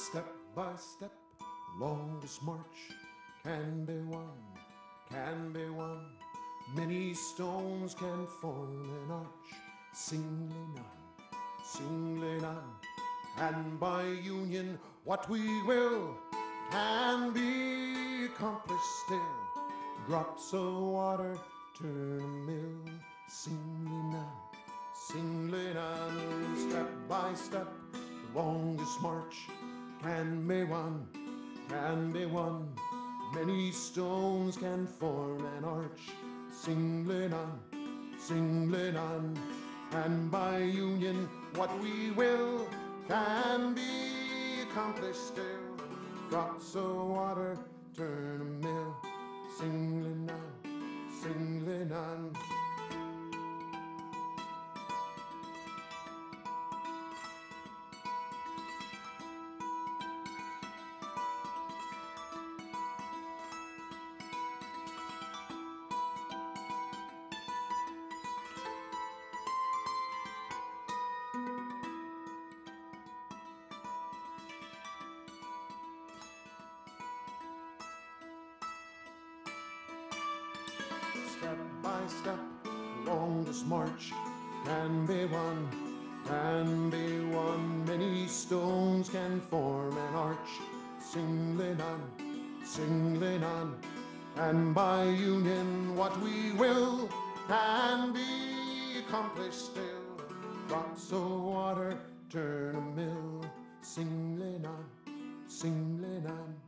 Step by step, longest march can be won, can be won. Many stones can form an arch, singly none. And by union, what we will can be accomplished still. Drops of water turn a mill, singly none. Step by step, the longest march can be won, can be won. Many stones can form an arch, singly none. And by union, what we will can be accomplished still. Drops of water turn a mill, singly none. Step by step, the longest march can be won, can be won. Many stones can form an arch, singly none. And by union, what we will can be accomplished still. Drops of water turn a mill, singly none.